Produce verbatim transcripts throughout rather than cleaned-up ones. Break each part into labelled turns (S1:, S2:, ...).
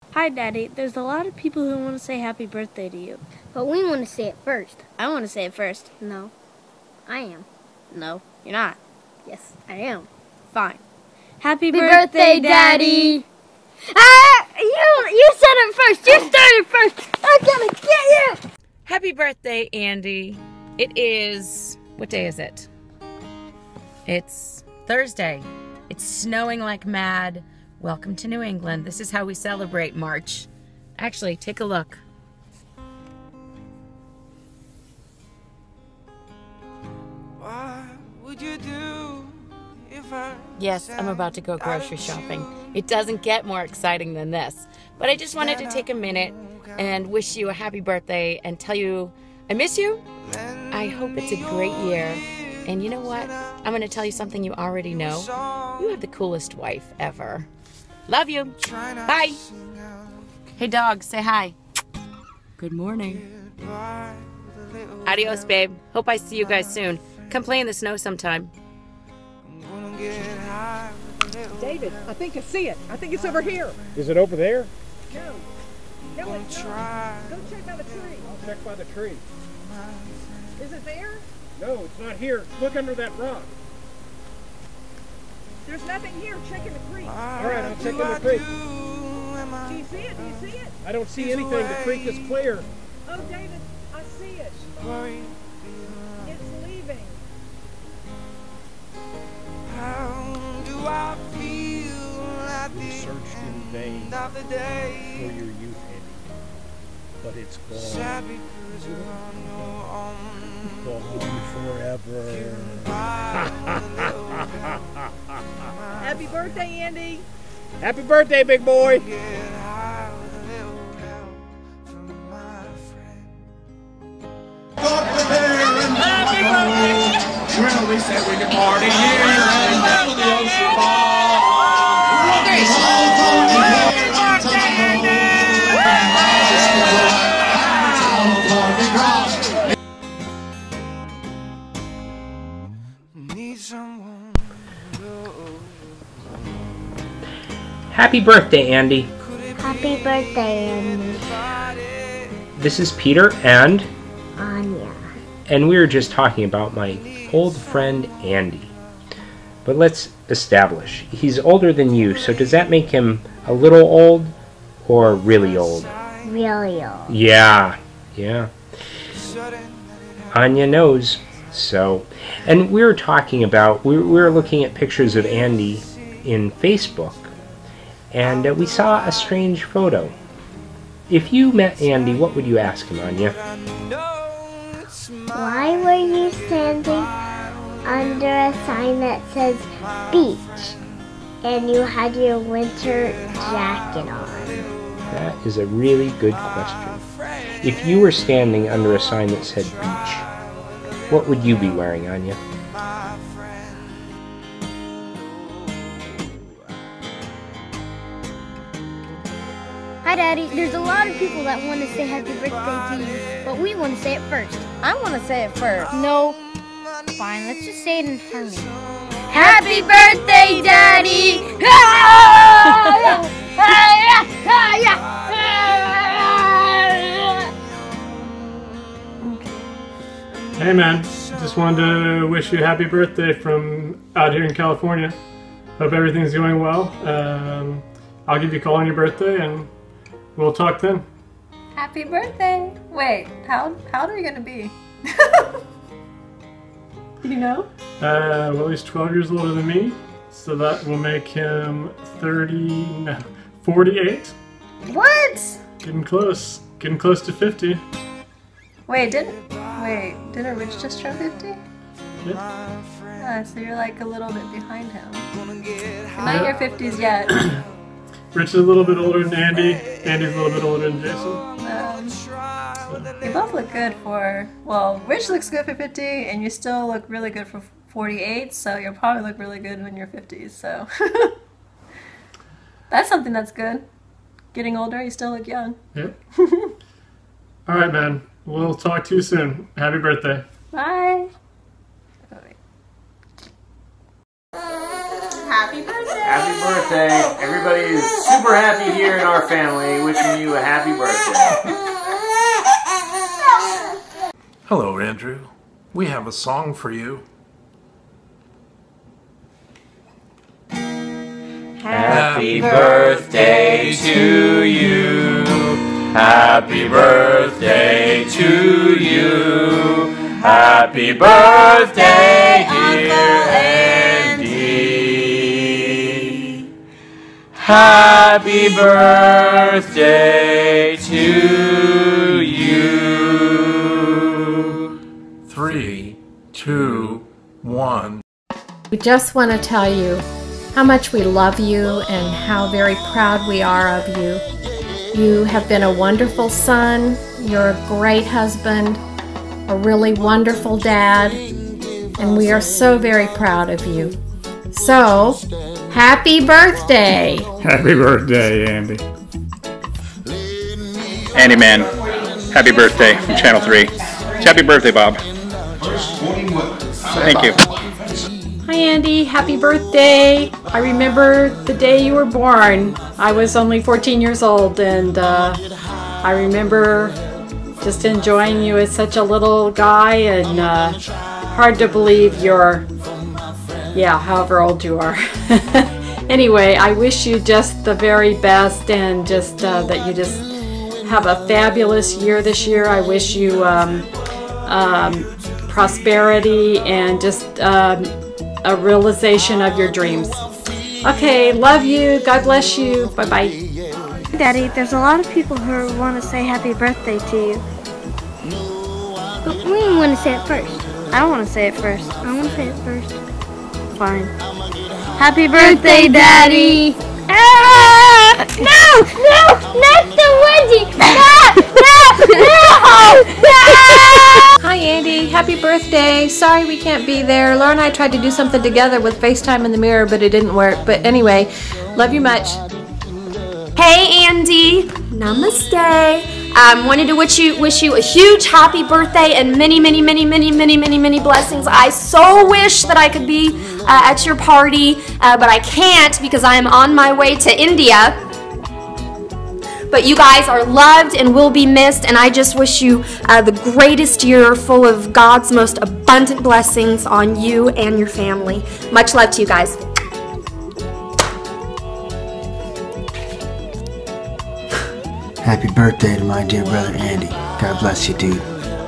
S1: Hi, Daddy. There's a lot of people who want to say happy birthday to you.
S2: But we want to say it first.
S1: I want to say it first.
S2: No. I am.
S1: No, you're not.
S2: Yes, I am.
S1: Fine. Happy,
S2: Happy
S1: birthday,
S2: birthday,
S1: Daddy!
S2: Daddy! Ah! You, you said it first! You started first! I'm gonna get you!
S3: Happy birthday, Andy. It is, what day is it? It's Thursday. It's snowing like mad. Welcome to New England. This is how we celebrate March. Actually, take a look.
S4: What would you do if I
S3: Yes, I'm about to go grocery shopping. It doesn't get more exciting than this. But I just wanted to take a minute and wish you a happy birthday and tell you I miss you. I hope it's a great year. And you know what? I'm going to tell you something you already know. You have the coolest wife ever. Love you. Bye. Hey, dog, say hi. Good morning. Adios, babe. Hope I see you guys soon. Come play in the snow sometime.
S5: David, I think I see it. I think it's over here.
S6: Is it over there?
S5: No. No, it's not. Go check by the tree.
S6: I'll check by the tree.
S5: Is it there?
S6: No, it's not here. Look under that rock.
S5: There's nothing here. Check in the creek.
S6: All right, I'll check in the creek.
S5: Do you see it? Do you see it?
S6: I don't see anything. The creek is clear.
S5: Oh, David, I see it. It's leaving.
S4: How do I feel at
S6: We
S4: the
S6: searched in vain
S4: end of the day?
S6: for your youth, Andy, but it's gone.
S4: Sad because you're on your own.
S6: Gone forever.
S5: Happy birthday, Andy.
S6: Happy birthday, big boy.
S4: Get high with a little help from my friend.
S7: Happy birthday! Well, we said we could party here and down to the ocean ball.
S4: Need someone to go.
S8: Happy birthday, Andy.
S2: Happy birthday, Andy.
S8: This is Peter and
S2: Anya.
S8: and we were just talking about my old friend Andy. But let's establish, he's older than you, so does that make him a little old or really old?
S2: Really old.
S8: Yeah, yeah. Anya knows. So, and we were talking about, we we were looking at pictures of Andy in Facebook, and uh, we saw a strange photo. If you met Andy, what would you ask him, Anya?
S2: Why were you standing under a sign that says beach and you had your winter jacket on?
S8: That is a really good question. If you were standing under a sign that said beach, what would you be wearing, Anya?
S2: Hi, Daddy. There's a lot of people that want to say happy birthday to you, but we want to say it first.
S1: I want to say it first.
S2: No. Fine, let's just say it in harmony. Happy birthday, Daddy!
S9: Hey man, just wanted to wish you a happy birthday from out here in California. Hope everything's going well. Um, I'll give you a call on your birthday and we'll talk then.
S10: Happy birthday! Wait, how how old are you gonna be? Do you know?
S9: Uh, well, he's twelve years older than me, so that will make him thirty, no, forty-eight.
S10: What?
S9: Getting close, getting close to fifty.
S10: Wait, didn't wait, didn't Rich just turn fifty?
S9: Yep.
S10: Ah, so you're like a little bit behind him. You're not in your fifties yet.
S9: Rich is a little bit older than Andy. Andy's a little bit older than Jason.
S10: Um, so. You both look good for, well, Rich looks good for fifty, and you still look really good for forty-eight, so you'll probably look really good when you're fifties, so. That's something that's good. Getting older, you still look young.
S9: Yep. Alright, man. We'll talk to you soon. Happy birthday.
S10: Bye. Oh, wait. Happy birthday!
S11: Happy birthday. Everybody is super happy here in our family. Wishing you a happy birthday.
S12: Hello, Andrew. We have a song for you.
S11: Happy birthday to you. Happy birthday to you. Happy birthday, dear Andy. Happy birthday to you.
S12: Three, two, one.
S13: We just want to tell you how much we love you and how very proud we are of you. You have been a wonderful son, you're a great husband, a really wonderful dad, and we are so very proud of you. So, happy birthday!
S14: Happy birthday, Andy.
S15: Andy, man, happy birthday from Channel three. Happy birthday, Bob. Thank you.
S16: Hi Andy, happy birthday. I remember the day you were born. I was only fourteen years old, and uh, I remember just enjoying you as such a little guy, and uh, hard to believe you're, yeah, however old you are. Anyway, I wish you just the very best, and just uh, that you just have a fabulous year this year. I wish you um, um, prosperity and just um, a realization of your dreams. Okay, love you. God bless you. Bye-bye.
S1: Daddy, there's a lot of people who want to say happy birthday to you. But we want to say it first. I don't want to say it first. I want to say it first. Fine. Happy birthday, Daddy!
S2: Ah! No! No! Not the Wendy! No! No! No! No!
S17: Hi Andy, happy birthday. Sorry we can't be there. Laura and I tried to do something together with FaceTime in the mirror, but it didn't work. But anyway, love you much.
S18: Hey Andy, namaste. Um, wanted to wish you wish you a huge happy birthday and many, many, many, many, many, many, many blessings. I so wish that I could be uh, at your party, uh, but I can't because I am on my way to India. But you guys are loved and will be missed, and I just wish you uh, the greatest year full of God's most abundant blessings on you and your family. Much love to you guys.
S19: Happy birthday to my dear brother Andy. God bless you, dude.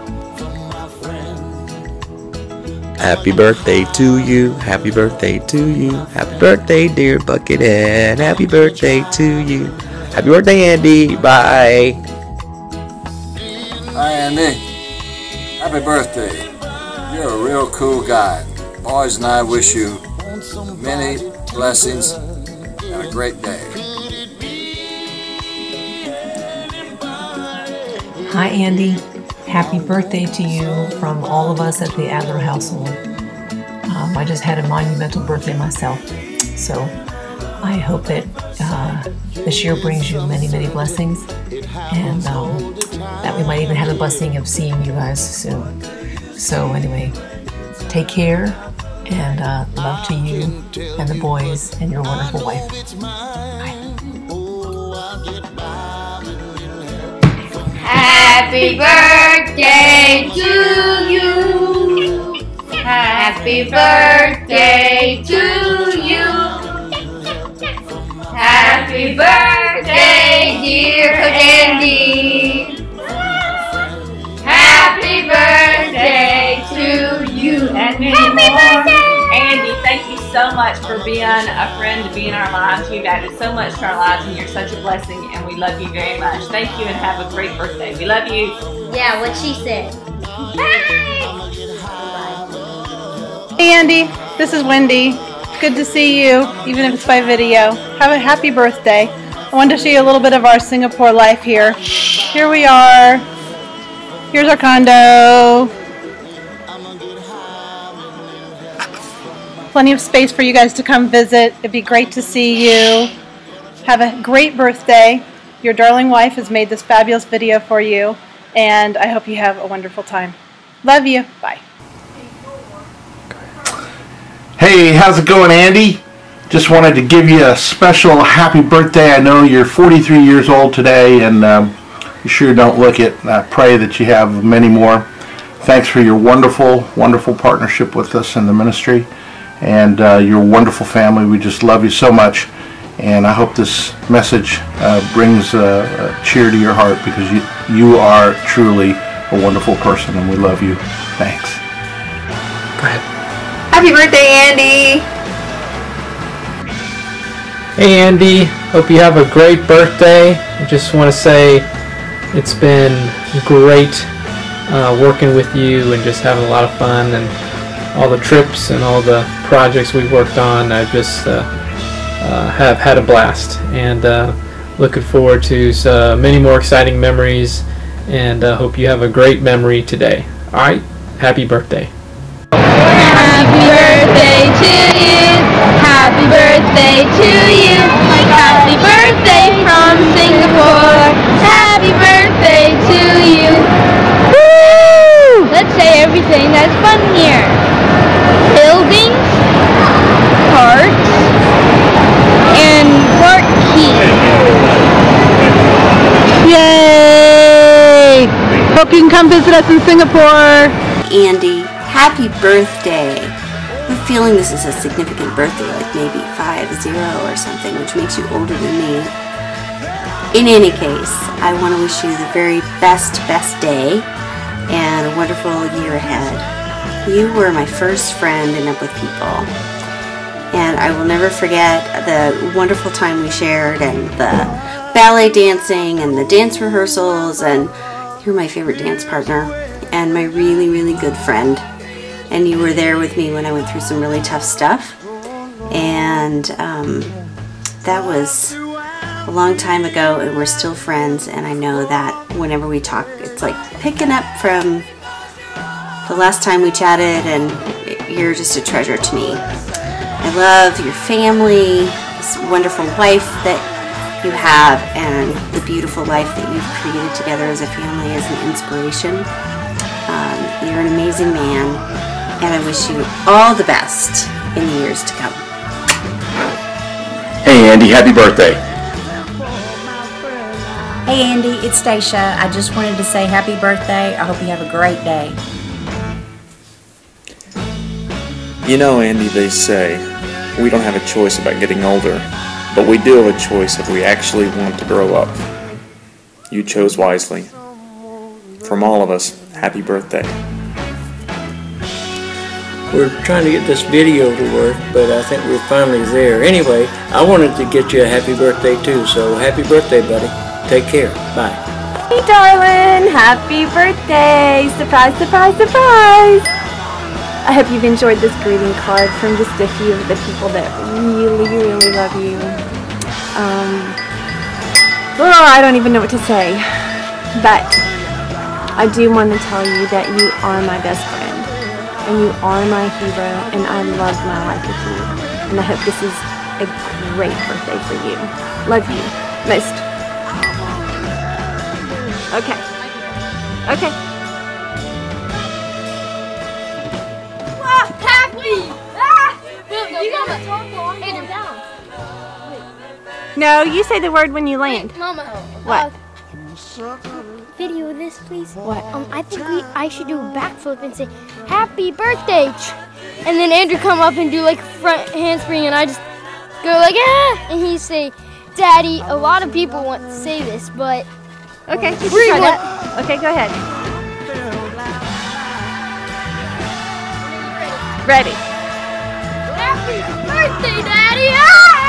S20: Happy birthday to you. Happy birthday to you. Happy birthday, dear Buckethead. Happy birthday to you. Happy birthday, Andy. Bye.
S21: Hi, Andy. Happy birthday. You're a real cool guy. Boys and I wish you many blessings and a great day.
S22: Hi Andy, happy birthday to you from all of us at the Adler household. Um, I just had a monumental birthday myself, so I hope that uh, this year brings you many, many blessings, and um, that we might even have the blessing of seeing you guys soon. So anyway, take care, and uh, love to you and the boys and your wonderful wife. Bye.
S23: Happy birthday to you. Happy birthday to you. Happy birthday, dear Andy. Happy birthday to you and many
S24: Happy
S23: more.
S24: birthday! Andy, thank you so much for being a friend to be in our lives. You've added so much to our lives, and you're such a blessing, and we love you very much. Thank you, and have a great birthday. We love you.
S2: Yeah, what she said.
S25: Hey Andy, this is Wendy. Good to see you, even if it's by video. Have a happy birthday. I wanted to show you a little bit of our Singapore life here. Here we are. Here's our condo. Plenty of space for you guys to come visit. It'd be great to see you. Have a great birthday. Your darling wife has made this fabulous video for you, and I hope you have a wonderful time. Love you. Bye.
S26: Hey, how's it going, Andy?
S3: just wanted to give you a special happy birthday. I know you're forty-three years old today, and um, you sure don't look it. I pray that you have many more. Thanks for your wonderful, wonderful partnership with us in the ministry, and uh, your wonderful family. We just love you so much, and I hope this message uh, brings uh, a cheer to your heart, because you, you are truly a wonderful person, and we love you. Thanks.
S8: Go ahead.
S4: Happy birthday, Andy!
S5: Hey Andy, hope you have a great birthday. I just want to say it's been great uh, working with you and just having a lot of fun, and all the trips and all the projects we've worked on. I just uh, uh, have had a blast, and uh, looking forward to uh, many more exciting memories, and uh, hope you have a great memory today. Alright, happy birthday.
S23: Happy birthday to you. Happy birthday to you. Happy birthday from Singapore. Happy birthday to you. Woo! Let's say everything that's fun here. Buildings, parks, and work keys.
S25: Yay! Hope you can come visit us in Singapore.
S6: Andy, happy birthday. I'm feeling this is a significant birthday, like maybe five zero or something, which makes you older than me. In any case, I want to wish you the very best, best day and a wonderful year ahead. You were my first friend in Up With People, and I will never forget the wonderful time we shared, and the ballet dancing and the dance rehearsals, and you're my favorite dance partner and my really, really good friend. And you were there with me when I went through some really tough stuff. And um, that was a long time ago, and we're still friends. And I know that whenever we talk, it's like picking up from the last time we chatted, and you're just a treasure to me. I love your family, this wonderful wife that you have, and the beautiful life that you've created together as a family as an inspiration. Um, you're an amazing man. And I wish you all the best in the years to come.
S15: Hey Andy, happy birthday.
S7: Hey Andy, it's Stacia. I just wanted to say happy birthday. I hope you have a great day.
S20: You know, Andy, they say we don't have a choice about getting older, but we do have a choice if we actually want to grow up. You chose wisely. From all of us, happy birthday.
S26: We're trying to get this video to work, but I think we're finally there. Anyway, I wanted to get you a happy birthday too, so happy birthday, buddy. Take care. Bye.
S27: Hey, darling. Happy birthday. Surprise, surprise, surprise. I hope you've enjoyed this greeting card from just a few of the people that really, really love you. Um, oh, I don't even know what to say, but I do want to tell you that you are my best friend. And you are my hero, and I love my life with you. And I hope this is a great birthday for you. Love you. Most. Okay. Okay.
S23: Ah, happy! Ah! You gotta talk Andrew down.
S27: No, you say the word when you land.
S1: Mama.
S27: What?
S1: Uh, video this, please.
S27: What?
S1: Um, I think we I should do a backflip and say happy birthday, and then Andrew come up and do like front handspring, and I just go like ah, and he say, Daddy. A lot of people want to say this, but
S27: okay, you
S1: we're
S27: try
S1: gonna,
S27: that. Okay, go ahead. Ready.
S1: Happy birthday, Daddy! Ah!